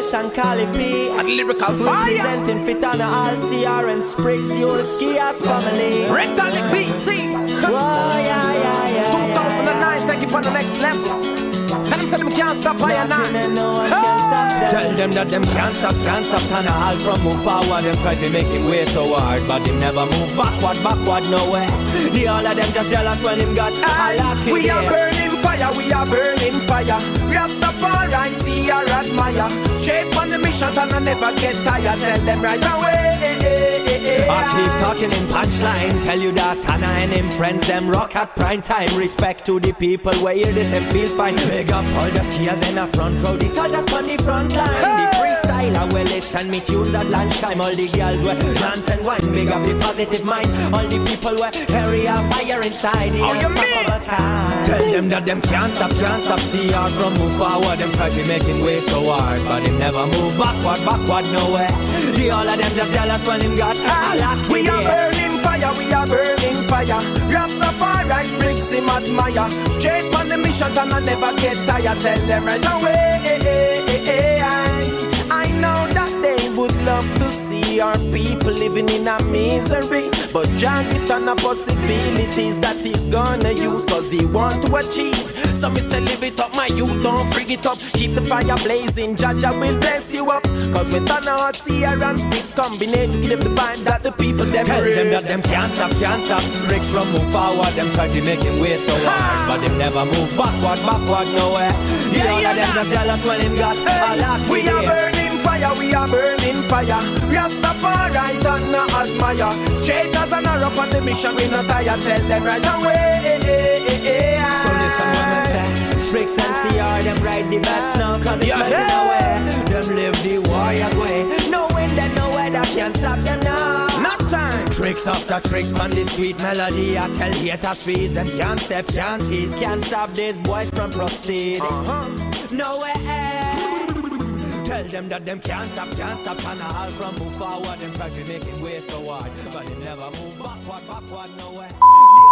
Fresh and Cali P. And lyrical fire. Representing Fitana, all CR and Spriggs, the old Skias family. Rectalic BC. Whoa, yeah. 2009, take it on the next level. Tell them say them can't stop I and No one can stop them. Tell them that them can't stop Tana all from move forward. Them try to make it way so hard, but them never move backward nowhere. The all of them just jealous when him got a lucky. We are burning fire, we are burning fire. Rastafari, see or admire. Straight on the mission and I never get tired. Tell them right away. I keep talking in punchline. Tell you that Tana and him friends them rock at prime time. Respect to the people where hear this and feel fine. Big up all the skiers in the front row. The soldiers on the front line. The freestyler will listen me tunes at lunchtime. All the girls will dance and wine. Big up the positive mind. All the people will carry a fire inside. The time. Tell them that them can't stop CR from move forward. Them try to make him way so hard, but him never move backward nowhere. The all of them just jealous when him got a lucky. We are burning fire, we are burning fire. Rastafari, Spriggs him admire. Straight on the mission and I never get tired. Tell them right away. I know that they would love to see our people living in a misery, but Jah gift and a possibilities that he's gonna use, cause he want to achieve. So me say live it up, my youth, don't frig it up. Keep the fire blazing, Jah will bless you up. Cause with an hot CR and Spriggs combinate to give them the vibes that the people them tell read. them that them can't stop Spriggs from move forward. Them try to make him way so hard, but them never move backward nowhere. All of them just jealous when him got a lucky. We are burning fire, we are burning fire. Rastafari don't not admire. Straight as an arrow on the mission, we not tired. Tell them right away. So listen what I say. Spriggs and CR, them ride the best now, cause it's melting away. Them live the warrior's way. No wind and no weather can stop them now. Not time. Tricks after tricks on this sweet melody. I tell haters freeze. Them can't step, can't tease. Can't stop these boys from proceeding. Nowhere. Tell them that them can't stop Tana all from move forward. Them try to make it way so hard, but they never move backward nowhere.